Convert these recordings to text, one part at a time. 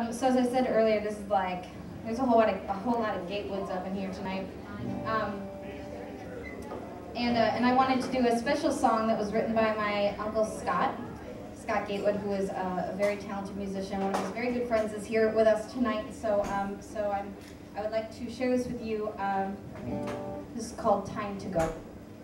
So as I said earlier, this is like, there's a whole lot of Gatewoods up in here tonight. And I wanted to do a special song that was written by my uncle Scott Gatewood, who is a very talented musician. One of his very good friends is here with us tonight. So I would like to share this with you. This is called Time to Go.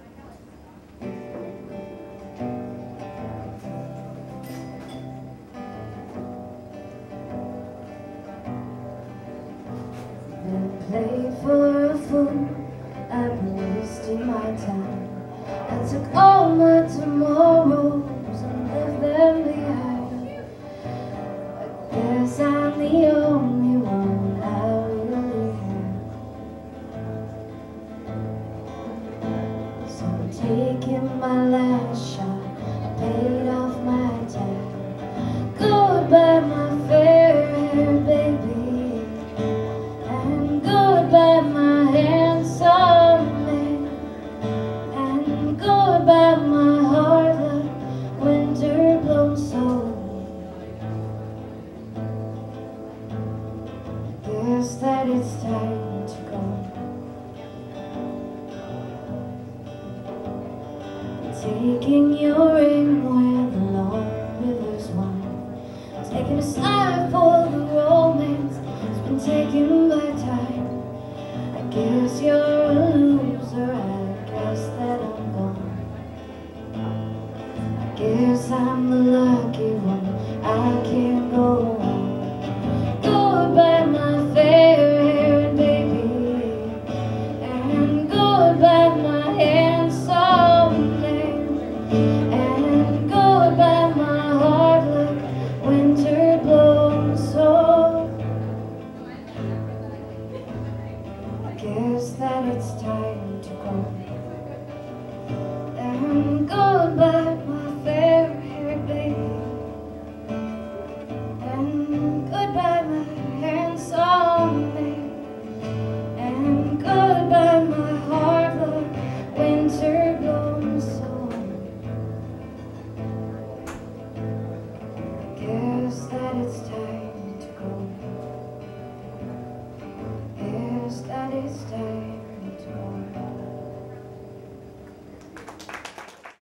Played for a fool, I've been wasting my time. I took all my tomorrows and left them behind. I guess I'm the only one I really have. So I'm taking my last shot, I paid off my tab. Goodbye my fair hair, baby. Goodbye, my handsome man, and goodbye, my heart like winter blown soul. I guess that it's time to go. Taking your ring where the long rivers wind, taking a side for the romance it's been taken by time. I guess you're a loser, I guess that I'm gone. I guess I'm the lucky one, I can't go on. Goodbye my fair hair, baby, and goodbye my handsome man, and goodbye my heart like winter blown soul. Guess that it's time to go. And goodbye, my fair-haired baby. And goodbye, my handsome man. And goodbye, my heart like winter blown soul. Guess that it's time.